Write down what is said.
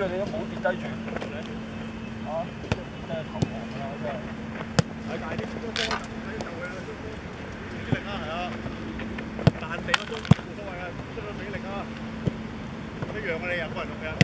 腳你都冇跌低住。啊！真係頭黃啦，真係。 係大啲，中波喺就佢啦，中波俾力啦，係啊！彈地嗰中冇所謂嘅，出咗俾力啊！一樣嘅你人個人同嘅。